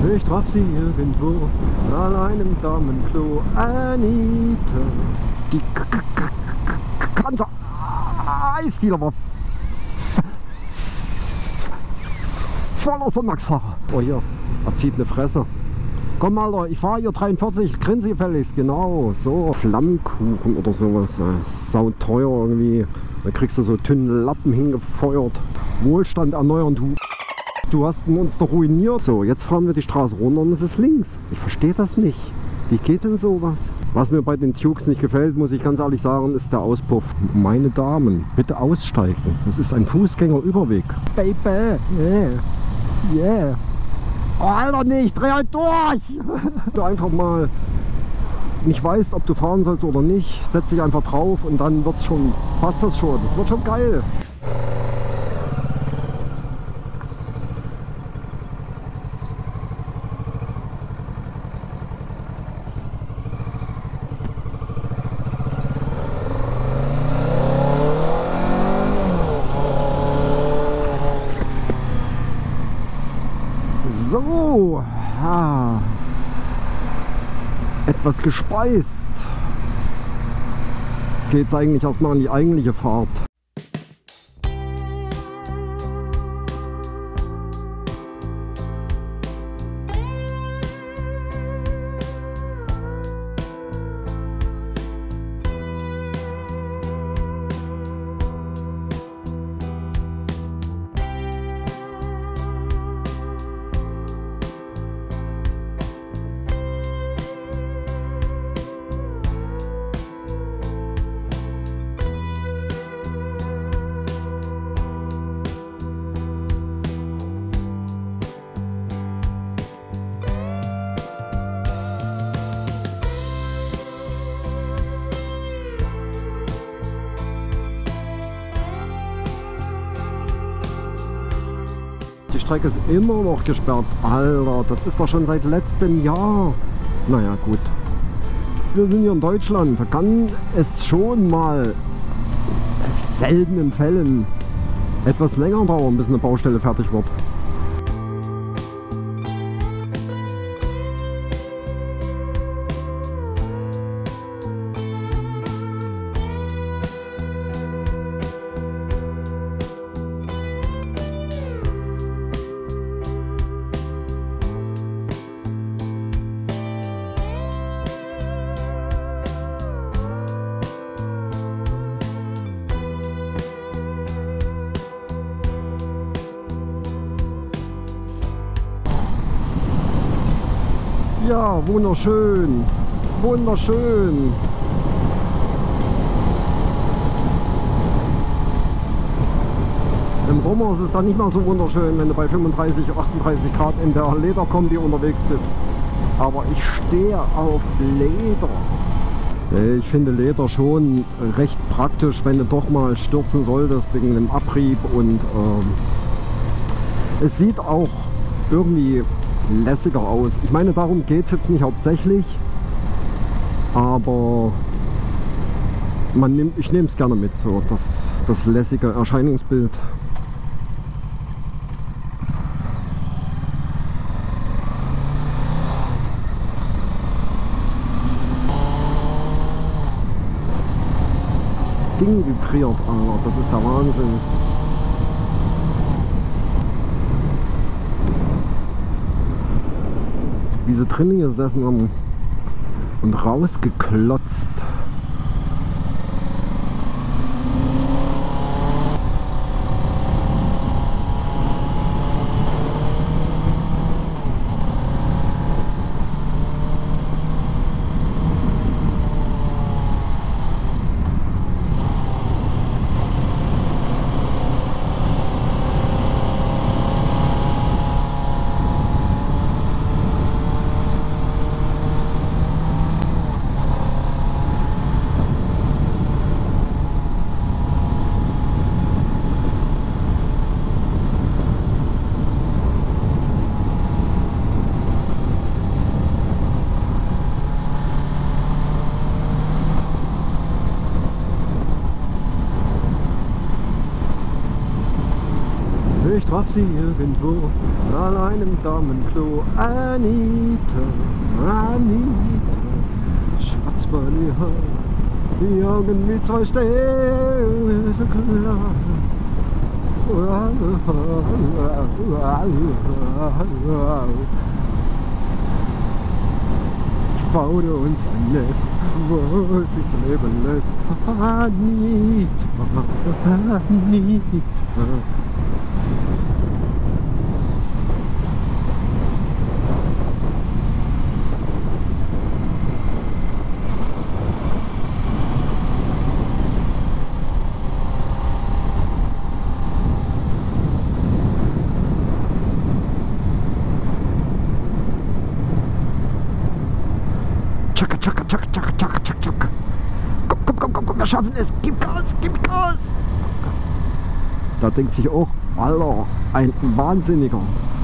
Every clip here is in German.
Ich traf sie irgendwo, allein im Damenklo. Anita. Die ganze Eisdealer war voller Sonntagsfahrer. Oh hier, er zieht eine Fresse. Komm Alter, ich fahre hier 43, grinse gefälligst, genau, so. Flammkuchen oder sowas, sau teuer irgendwie. Da kriegst du so dünnen Lappen hingefeuert. Wohlstand erneuern, du hast uns doch ruiniert. So, jetzt fahren wir die Straße runter und es ist links. Ich verstehe das nicht. Wie geht denn sowas? Was mir bei den Dukes nicht gefällt, muss ich ganz ehrlich sagen, ist der Auspuff. Meine Damen, bitte aussteigen. Das ist ein Fußgängerüberweg. Baby, yeah, yeah. Oh, Alter, nicht, dreh halt durch! Du einfach mal nicht weißt, ob du fahren sollst oder nicht, setz dich einfach drauf und dann wird's schon, passt das schon. Das wird schon geil. So, ja. Etwas gespeist. Jetzt geht es eigentlich erstmal an die eigentliche Fahrt. Die Strecke ist immer noch gesperrt. Alter, das ist doch schon seit letztem Jahr. Naja, gut. Wir sind hier in Deutschland. Da kann es schon mal, seltenen Fällen, etwas länger dauern, bis eine Baustelle fertig wird. Ja, wunderschön, wunderschön. Im Sommer ist es dann nicht mehr so wunderschön, wenn du bei 35, 38 Grad in der Lederkombi unterwegs bist. Aber ich stehe auf Leder. Ich finde Leder schon recht praktisch, wenn du doch mal stürzen solltest wegen dem Abrieb. Und es sieht auch irgendwie lässiger aus. Ich meine, darum geht es jetzt nicht hauptsächlich, aber ich nehme es gerne mit, so das lässige Erscheinungsbild. Das Ding vibriert, Alter, das ist der Wahnsinn. Wie sie drinnen gesessen haben und rausgeklotzt. traf sie irgendwo, allein im Damenklo. Anita, Anita, schwarzbraune Haar, die Augen wie zwei Sterne, so klar. Ich baute uns ein Nest, wo sich's leben lässt. Anita, Anita. Tschakka, tschakka, tschakka, tschakka, tschakka, tschakka, tschakka. Komm, komm, komm, komm, komm, wir schaffen es. Gib Gas, gib Gas. Da denkt sich auch, Alter, ein Wahnsinniger.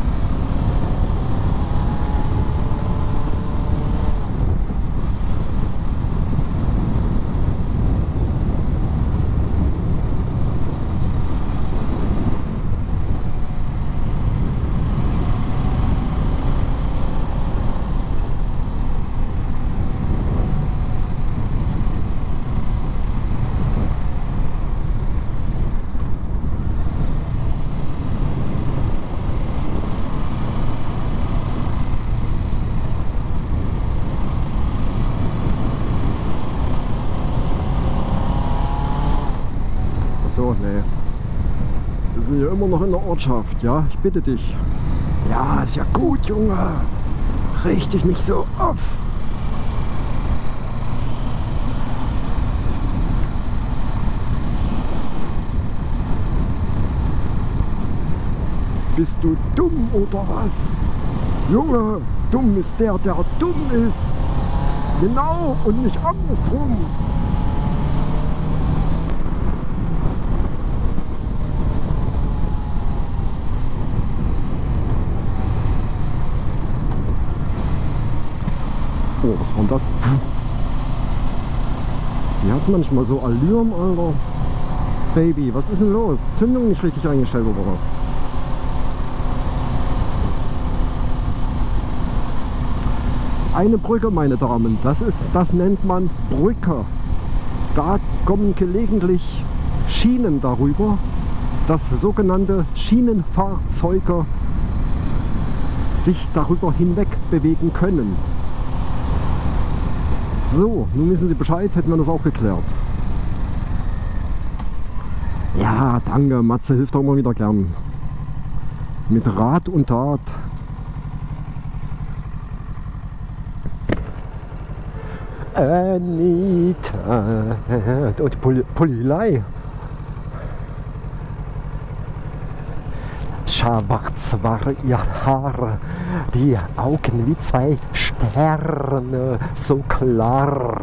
So, nee. Wir sind ja immer noch in der Ortschaft, ja? Ich bitte dich. Ja, ist ja gut, Junge. Riech dich nicht so auf. Bist du dumm oder was? Junge, dumm ist der, der dumm ist. Genau, und nicht andersrum. Oh, was war denn das? Die hat manchmal so Allüren, Alter. Baby, was ist denn los? Zündung nicht richtig eingestellt oder was? Eine Brücke, meine Damen, das nennt man Brücke. Da kommen gelegentlich Schienen darüber, dass sogenannte Schienenfahrzeuge sich darüber hinweg bewegen können. So, nun wissen Sie Bescheid, hätten wir das auch geklärt. Ja, danke, Matze hilft auch immer wieder gern. Mit Rat und Tat. Anita, die Polizei. Schwarz war ihr Haar, die Augen wie zwei Sterne, so klar.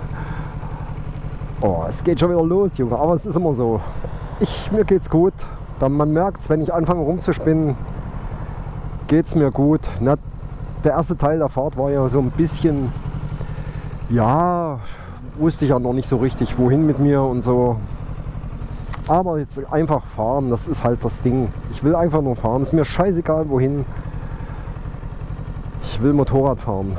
Oh, es geht schon wieder los, Junge, aber es ist immer so. Mir geht's gut. Man merkt es, wenn ich anfange rumzuspinnen, geht's mir gut. Na, der erste Teil der Fahrt war ja so ein bisschen, ja, wusste ich ja noch nicht so richtig, wohin mit mir und so. Aber jetzt einfach fahren, das ist halt das Ding. Ich will einfach nur fahren, ist mir scheißegal wohin. Ich will Motorrad fahren.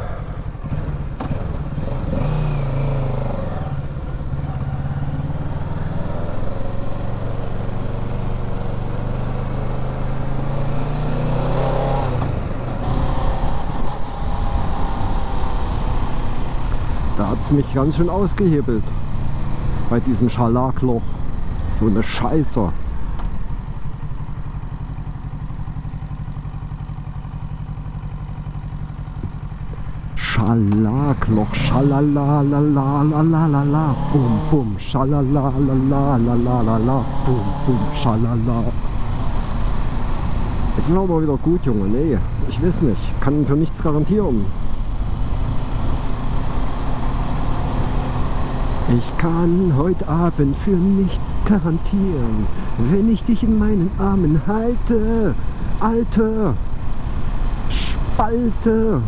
Da hat es mich ganz schön ausgehebelt bei diesem Schalakloch. So eine Scheiße. Schalakloch, schalalalalalalalala, bum bum, schalalalalalalalala, bum bum, schalala. Es ist auch mal wieder gut, Junge. Nee, ich weiß nicht. Kann für nichts garantieren. Ich kann heute Abend für nichts garantieren, wenn ich dich in meinen Armen halte, alte Spalte.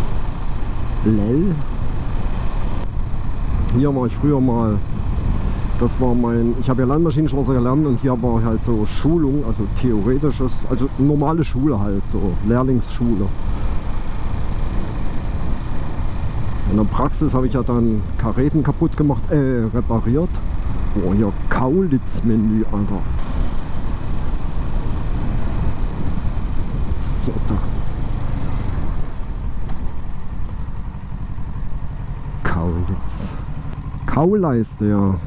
Lell. Hier war ich früher mal Das war ich habe ja Landmaschinenschlosser gelernt und hier war halt so Schulung, also theoretisches, also normale Schule halt, so Lehrlingsschule. In der Praxis habe ich ja dann Karäten kaputt gemacht, repariert. Oh, hier Kaulitz-Menü, Alter. So, da. Kaulitz. Kauleiste, ja.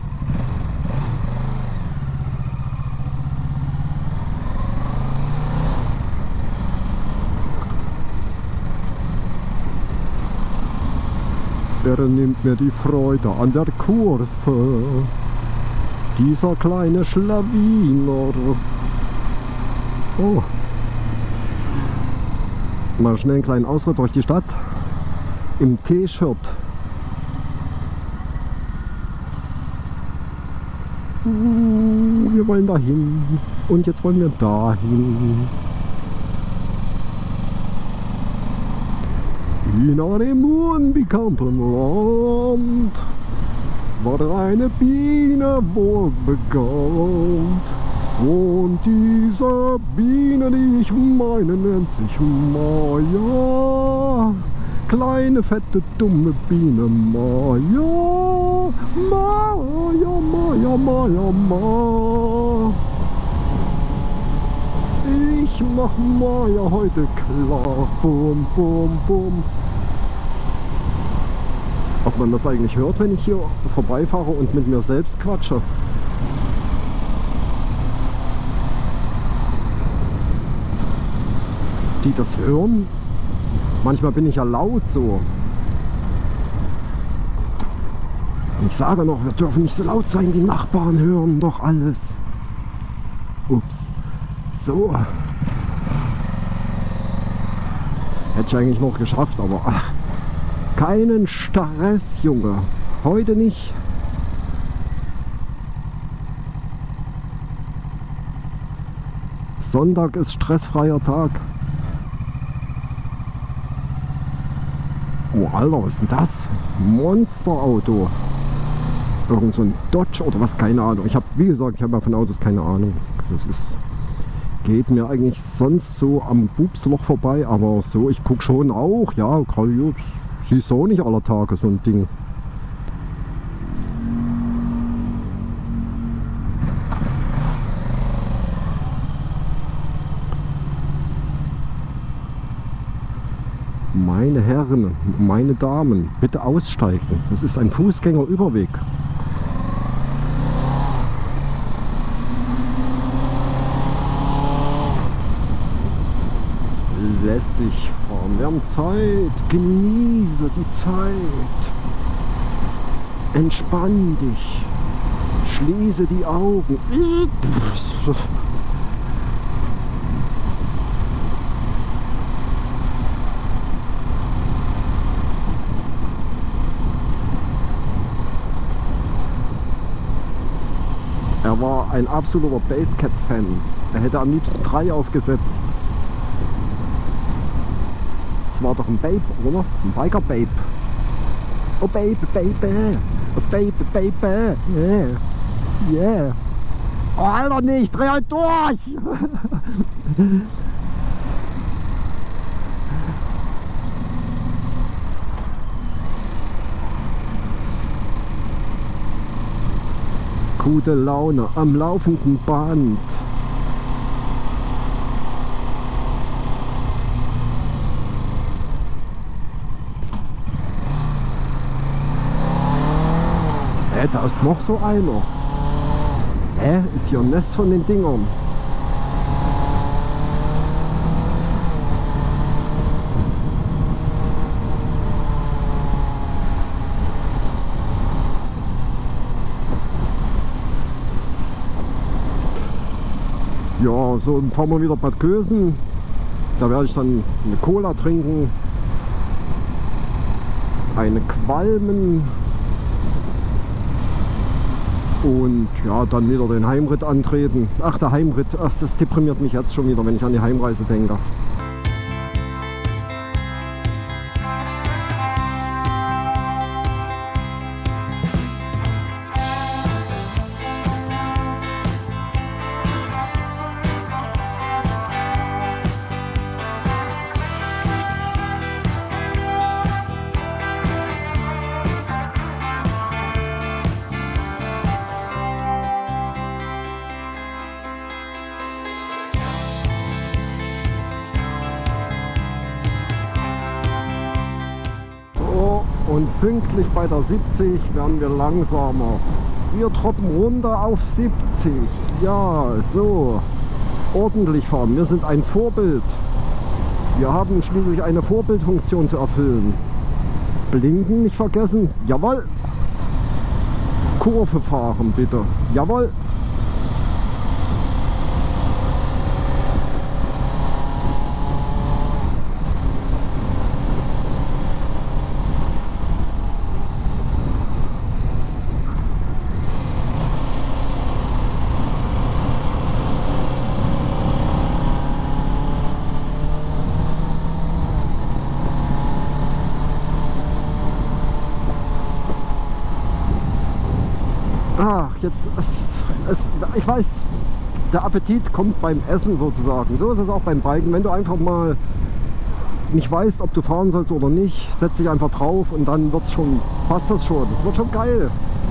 Er nimmt mir die Freude an der Kurve, dieser kleine Schlawiner. Oh. Mal schnell einen kleinen Ausritt durch die Stadt im T-Shirt. Wir wollen dahin und jetzt wollen wir dahin. In einem unbekannten Land war eine Biene wohlbegabt. Und diese Biene, die ich meine, nennt sich Maja. Kleine, fette, dumme Biene Maja. Maja, Maja, Maja, Maja. Ich mach Maja heute klar. Bum, bum, bum. Ob man das eigentlich hört, wenn ich hier vorbeifahre und mit mir selbst quatsche? Die das hören? Manchmal bin ich ja laut so. Und ich sage noch, wir dürfen nicht so laut sein, die Nachbarn hören doch alles. Ups. So. Hätte ich eigentlich noch geschafft, aber ach. Keinen Stress, Junge. Heute nicht. Sonntag ist stressfreier Tag. Oh, Alter, was ist denn das? Monsterauto. Irgend so ein Dodge oder was, keine Ahnung. Ich habe, wie gesagt, ich habe ja von Autos keine Ahnung. Das geht mir eigentlich sonst so am Bubsloch vorbei, aber so, ich gucke schon auch, ja, siehst du auch nicht aller Tage so ein Ding. Meine Herren, meine Damen, bitte aussteigen. Das ist ein Fußgängerüberweg. Lässig fahren. Wir haben Zeit. Genieße die Zeit. Entspann dich. Schließe die Augen. Er war ein absoluter Basscat-Fan. Er hätte am liebsten 3 aufgesetzt. Das war doch ein Babe, oder? Ein Biker-Babe. Oh Baby, Baby. Oh Baby, Baby. Yeah. Yeah. Oh, Alter, nicht. Dreh halt durch. Gute Laune am laufenden Band. Da ist noch so einer. Ist hier ein Nest von den Dingern. Ja, so fahren wir wieder Bad Kösen. Da werde ich dann eine Cola trinken, eine Qualmen und ja, dann wieder den Heimritt antreten. Ach, der Heimritt, ach, das deprimiert mich jetzt schon wieder, wenn ich an die Heimreise denke. Und pünktlich bei der 70 werden wir langsamer. Wir droppen runter auf 70. Ja, so. Ordentlich fahren. Wir sind ein Vorbild. Wir haben schließlich eine Vorbildfunktion zu erfüllen. Blinken nicht vergessen. Jawohl. Kurve fahren bitte. Jawohl. Ach, jetzt, ich weiß, der Appetit kommt beim Essen sozusagen. So ist es auch beim Biken. Wenn du einfach mal nicht weißt, ob du fahren sollst oder nicht, setz dich einfach drauf und dann wird's schon, passt das schon. Das wird schon geil.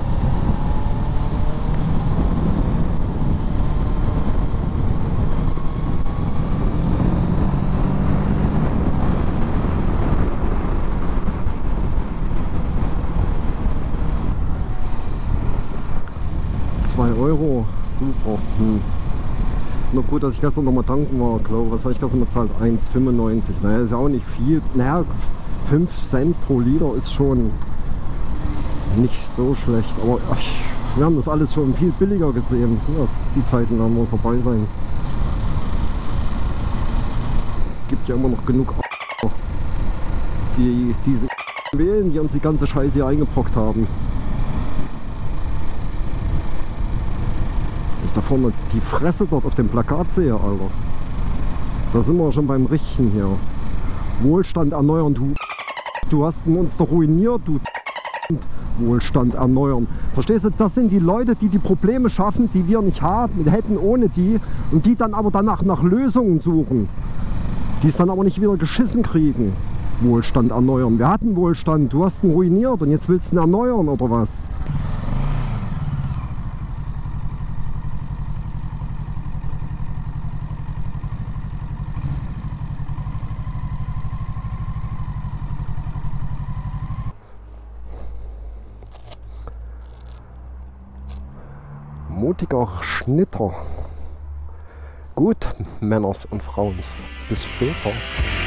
€2, super. Na gut, dass ich gestern noch mal tanken war, glaube ich. Was habe ich gestern bezahlt? 1,95. Naja, ist ja auch nicht viel. Naja, 5 Cent pro Liter ist schon nicht so schlecht. Aber wir haben das alles schon viel billiger gesehen. Ja, die Zeiten werden wohl vorbei sein. Gibt ja immer noch genug, die diese wählen, die uns die ganze Scheiße hier eingebrockt haben. Da vorne die Fresse dort auf dem Plakat sehe, Alter. Da sind wir schon beim Richten hier. Wohlstand erneuern, du hast uns doch ruiniert, du. Wohlstand erneuern. Verstehst du, das sind die Leute, die die Probleme schaffen, die wir nicht haben, hätten ohne die, und die dann aber danach nach Lösungen suchen. Die es dann aber nicht wieder geschissen kriegen. Wohlstand erneuern. Wir hatten Wohlstand, du hast ihn ruiniert und jetzt willst du ihn erneuern oder was? Mutiger Schnitter. Gut, Männers und Frauens. Bis später.